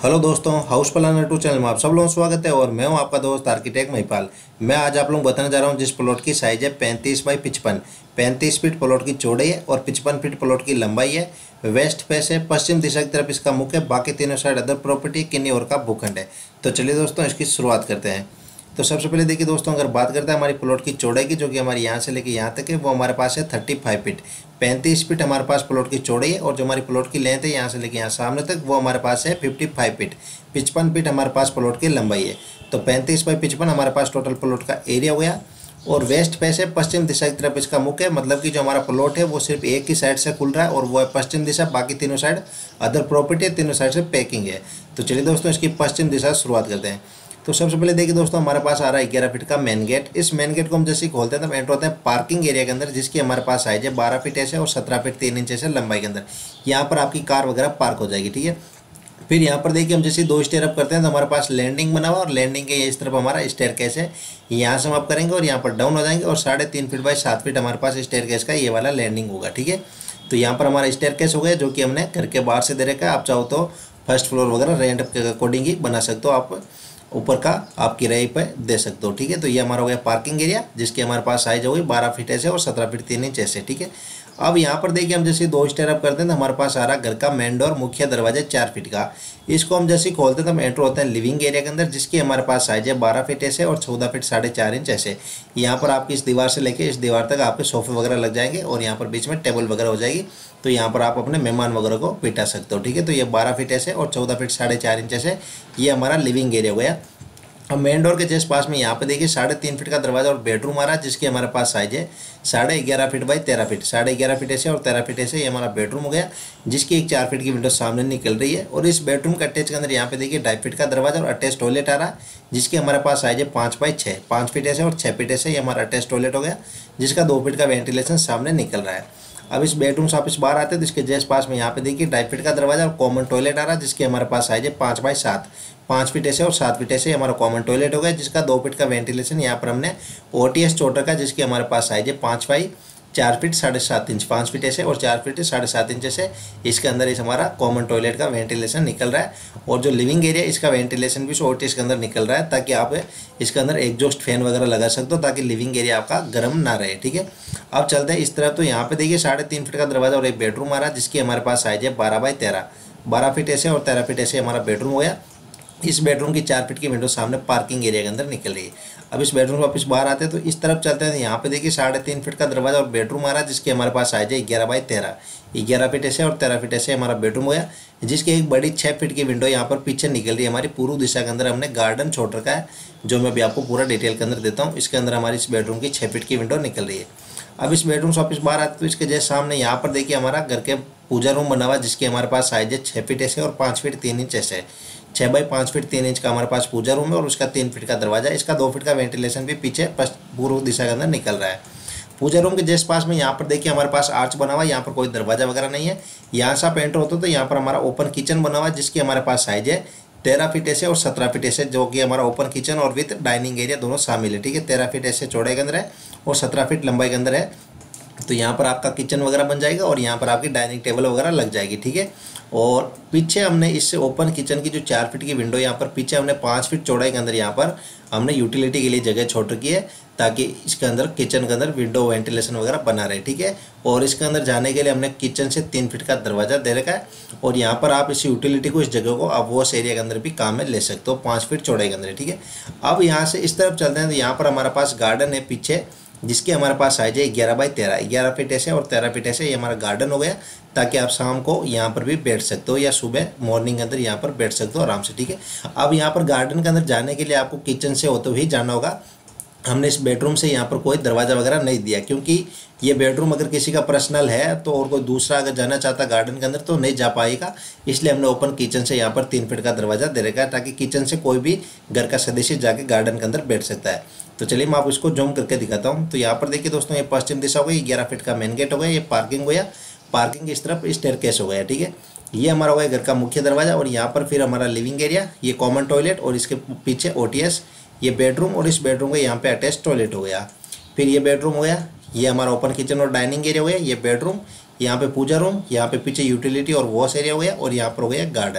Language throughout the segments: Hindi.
हेलो दोस्तों, हाउस प्लानर टू चैनल में आप सब लोगों का स्वागत है। और मैं हूं आपका दोस्त आर्किटेक्ट महिपाल। मैं आज आप लोगों को बताने जा रहा हूं जिस प्लॉट की साइज़ है 35 बाई 55। 35 फीट प्लॉट की चौड़ाई है और 55 फीट प्लॉट की लंबाई है। वेस्ट फेस है, पश्चिम दिशा की तरफ इसका मुख है। बाकी तीनों साइड अदर प्रॉपर्टी किन्नी और का भूखंड है। तो चलिए दोस्तों इसकी शुरुआत करते हैं। तो सबसे पहले देखिए दोस्तों, अगर बात करते हैं हमारी प्लॉट की चौड़ाई की, जो कि हमारी यहाँ से लेके यहाँ तक है, वो हमारे पास है 35 फीट। 35 फीट हमारे पास प्लॉट की चौड़ाई है। और जो हमारी प्लॉट की लेंथ है यहाँ से लेके यहाँ सामने तक, वो हमारे पास है 55 फीट। 55 फीट हमारे पास प्लॉट की लंबाई है। तो 35 बाई 55 हमारे पास टोटल प्लॉट का एरिया हो गया। और वेस्ट फेस है, पश्चिम दिशा की तरफ इसका मुख है। मतलब कि जो हमारा प्लॉट है वो सिर्फ एक ही साइड से खुल रहा है और वो है पश्चिम दिशा। बाकी तीनों साइड अदर प्रॉपर्टी है, तीनों साइड से पैकिंग है। तो चलिए दोस्तों इसकी पश्चिम दिशा शुरुआत करते हैं। तो सबसे पहले देखिए दोस्तों, हमारे पास आ रहा है 11 फीट का मेन गेट। इस मेन गेट को हम जैसे खोलते हैं तो एंटर होते हैं पार्किंग एरिया के अंदर, जिसकी हमारे पास साइज है 12 फीट ऐसे और 17 फीट 3 इंच ऐसे लंबाई के अंदर। यहाँ पर आपकी कार वगैरह पार्क हो जाएगी, ठीक है। फिर यहाँ पर देखिए हम जैसे 2 स्टेयर अप करते हैं तो हमारे पास लैंडिंग बना हुआ और लैंडिंग के इस तरफ हमारा स्टेयरकेस है। यहाँ से हम अप करेंगे और यहाँ पर डाउन हो जाएंगे और 3.5 फीट बाई 7 फीट हमारे पास स्टेयरकेस का ये वाला लैंडिंग होगा, ठीक है। तो यहाँ पर हमारा स्टेयरकेस हो गया, जो कि हमने घर के बाहर से दे रखा है। आप चाहो तो फर्स्ट फ्लोर वगैरह रेंट के अकॉर्डिंग ही बना सकते हो, आप ऊपर का आप किराए पे दे सकते हो, ठीक है। तो ये हमारा हो गया पार्किंग एरिया, जिसकी हमारे पास साइज हो गई 12 फीट ऐसे और 17 फीट 3 इंच ऐसे, ठीक है। अब यहाँ पर देखिए हम जैसे 2 स्टेयर अप करते हैं तो हमारे पास आ रहा घर का मेन डोर, मुख्य दरवाजा 4 फीट का। इसको हम जैसे खोलते हैं तो हम एंटर होते हैं लिविंग एरिया के अंदर, जिसकी हमारे पास साइज है 12 फीट ऐसे और 14 फीट 4.5 इंच ऐसे। यहाँ पर आपकी इस दीवार से लेके इस दीवार तक आपके सोफे वगैरह लग जाएंगे और यहाँ पर बीच में टेबल वगैरह हो जाएगी। तो यहाँ पर आप अपने मेहमान वगैरह को बिठा सकते हो, ठीक है। तो ये 12 फीट ऐसे और 14 फीट 4.5 इंच ऐसे ये हमारा लिविंग एरिया हो गया। अब मेन डोर के जस्ट पास में यहाँ पे देखिए 3.5 फीट का दरवाजा और बेडरूम आ रहा है, जिसकी हमारे पास साइज है 11.5 फीट बाई 13 फीट। 11.5 फीट ऐसे और 13 फीट ऐसे ये हमारा बेडरूम हो गया, जिसकी एक 4 फीट की विंडो सामने निकल रही है। और इस बेडरूम के अटैच के अंदर यहाँ पे देखिए 2.5 फीट का दरवाजा और अटैच टॉयलेट आ रहा है, जिसकी हमारे पास साइज है 5 बाई 6। 5 फीट ऐसे और 6 फीट ऐसे ये हमारा अटैच टॉयलेट हो गया, जिसका 2 फीट का वेंटिलेशन सामने निकल रहा है। अब इस बेडरूम से आप इस बाहर आते हैं तो इसके जस्ट पास में यहाँ पे देखिए 2.5 फीट का दरवाजा और कॉमन टॉयलेट आ रहा है, जिसकी हमारे पास साइज है 5 बाई 7। 5 फीट ऐसे और 7 फीट ऐसे हमारा कॉमन टॉयलेट हो गया, जिसका 2 फीट का वेंटिलेशन यहाँ पर हमने OTS चोटर का, जिसकी हमारे पास साइज है 5 बाई 4 फीट 7.5 इंच। 5 फीट ऐसे और 4 फीट 7.5 इंच से इसके अंदर इस हमारा कॉमन टॉयलेट का वेंटिलेशन निकल रहा है। और जो लिविंग एरिया इसका वेंटिलेशन भी OTS के अंदर निकल रहा है, ताकि आप इसके अंदर एग्जॉस्ट फैन वगैरह लगा सकते हो, ताकि लिविंग एरिया आपका गर्म ना रहे, ठीक है। अब चलते हैं इस तरफ। तो यहाँ पे देखिए 3.5 फीट का दरवाजा और एक बेडरूम आ रहा है, जिसकी हमारे पास साइज है 12 बाई 13। 12 फीट ऐसे और 13 फीट ऐसे हमारा बेडरूम हो गया। इस बेडरूम की 4 फीट की विंडो सामने पार्किंग एरिया के अंदर निकल रही है। अब इस बेडरूम से वापस बाहर आते हैं तो इस तरफ चलते हैं। यहाँ पे देखिए 3.5 फीट का दरवाजा और बेडरूम आ रहा है, जिसकी हमारे पास साइज है 11 बाई 13। 11 फीट ऐसे और 13 फीट ऐसे हमारा बेडरूम हो गया, जिसकी एक बड़ी 6 फीट की विंडो यहाँ पर पीछे निकल रही है। हमारी पूर्व दिशा के अंदर हमने गार्डन छोड़ रखा है, जो मैं अभी आपको पूरा डिटेल के अंदर देता हूँ। इसके अंदर हमारी इस बेडरूम की 6 फीट की विंडो निकल रही है। अब इस बेडरूम से वापस बाहर आते तो इसके जैसे सामने यहाँ पर देखिए हमारा घर के पूजा रूम बना हुआ है, जिसकी हमारे पास साइज है 6 फीट ऐसे और 5 फीट 3 इंच ऐसे। 6 बाई 5 फीट 3 इंच का हमारे पास पूजा रूम है और उसका 3 फीट का दरवाजा। इसका 2 फीट का वेंटिलेशन भी पीछे पूर्व दिशा के अंदर निकल रहा है। पूजा रूम के जस्ट पास में यहाँ पर देखिए हमारे पास आर्च बना हुआ है, यहाँ पर कोई दरवाजा वगैरह नहीं है। यहाँ से आप एंटर होते तो यहाँ पर हमारा ओपन किचन बना हुआ है, जिसकी हमारे पास साइज है 13 फीट ऐसे और 17 फीट ऐसे, जो कि हमारा ओपन किचन और विद डाइनिंग एरिया दोनों शामिल है, ठीक है। 13 फीट ऐसे चौड़ाई के अंदर है और 17 फीट लंबाई के अंदर है। तो यहाँ पर आपका किचन वगैरह बन जाएगा और यहाँ पर आपकी डाइनिंग टेबल वगैरह लग जाएगी, ठीक है। और पीछे हमने इससे ओपन किचन की जो 4 फीट की विंडो यहाँ पर पीछे हमने 5 फीट चौड़ाई के अंदर यहाँ पर हमने यूटिलिटी के लिए जगह छोड़ रखी है, ताकि इसके अंदर किचन के अंदर विंडो वेंटिलेशन वगैरह बना रहे, ठीक है। और इसके अंदर जाने के लिए हमने किचन से 3 फीट का दरवाजा दे रखा है। और यहाँ पर आप इस यूटिलिटी को, इस जगह को आप वॉश एरिया के अंदर भी काम में ले सकते हो, 5 फीट चौड़ाई के अंदर, ठीक है। अब यहाँ से इस तरफ चलते हैं तो यहाँ पर हमारे पास गार्डन है पीछे, जिसकी हमारे पास साइज है 11 बाई 13। 11 फीट ऐसे और 13 फीट ऐसे ये हमारा गार्डन हो गया, ताकि आप शाम को यहाँ पर भी बैठ सकते हो या सुबह मॉर्निंग के अंदर यहाँ पर बैठ सकते हो आराम से, ठीक है। अब यहाँ पर गार्डन के अंदर जाने के लिए आपको किचन से होते हुए जाना होगा। हमने इस बेडरूम से यहाँ पर कोई दरवाज़ा वगैरह नहीं दिया, क्योंकि ये बेडरूम अगर किसी का पर्सनल है तो और कोई दूसरा अगर जाना चाहता गार्डन के अंदर तो नहीं जा पाएगा। इसलिए हमने ओपन किचन से यहाँ पर 3 फीट का दरवाज़ा दे रखा है, ताकि किचन से कोई भी घर का सदस्य जाके गार्डन के अंदर बैठ सकता है। तो चलिए मैं आपको इसको जूम करके दिखाता हूँ। तो यहाँ पर देखिए दोस्तों, ये पश्चिम दिशा हो गई, 11 फीट का मेन गेट हो गया, ये पार्किंग हो गया, पार्किंग इस तरफ स्टेयरकेस हो गया, ठीक है। ये हमारा हो गया घर का मुख्य दरवाजा और यहाँ पर फिर हमारा लिविंग एरिया, ये कॉमन टॉयलेट और इसके पीछे OTS, ये बेडरूम और इस बेडरूम का यहाँ पे अटैच टॉयलेट हो गया। फिर ये बेडरूम हो गया, ये हमारा ओपन किचन और डाइनिंग एरिया हो गया, ये बेडरूम, यहाँ पे पूजा रूम, यहाँ पे पीछे यूटिलिटी और वॉश एरिया हो गया और यहाँ पर हो गया गार्डन।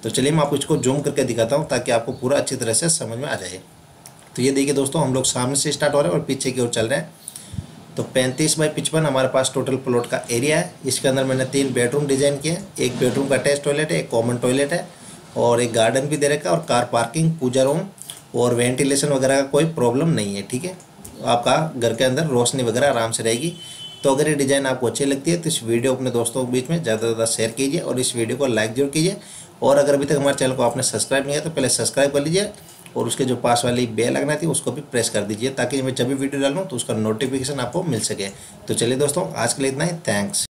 तो चलिए मैं आपको इसको जूम करके दिखाता हूँ ताकि आपको पूरा अच्छी तरह से समझ में आ जाए। तो ये देखिए दोस्तों, हम लोग सामने से स्टार्ट हो रहे हैं और पीछे की ओर चल रहे हैं। तो 35 बाई 55 हमारे पास टोटल प्लॉट का एरिया है। इसके अंदर मैंने 3 बेडरूम डिजाइन किए हैं। एक बेडरूम का अटैच टॉयलेट है, एक कॉमन टॉयलेट है और एक गार्डन भी दे रखा है और कार पार्किंग, पूजा रूम और वेंटिलेशन वगैरह का कोई प्रॉब्लम नहीं है। ठीक है, आपका घर के अंदर रोशनी वगैरह आराम से रहेगी। तो अगर ये डिज़ाइन आपको अच्छी लगती है तो इस वीडियो अपने दोस्तों के बीच में ज़्यादा से ज़्यादा शेयर कीजिए और इस वीडियो को लाइक जरूर कीजिए। और अगर अभी तक हमारे चैनल को आपने सब्सक्राइब नहीं किया तो पहले सब्सक्राइब कर लीजिए और उसके जो पास वाली बेल लगना थी उसको भी प्रेस कर दीजिए ताकि मैं जब भी वीडियो डालूँ तो उसका नोटिफिकेशन आपको मिल सके। तो चलिए दोस्तों, आज के लिए इतना ही। थैंक्स।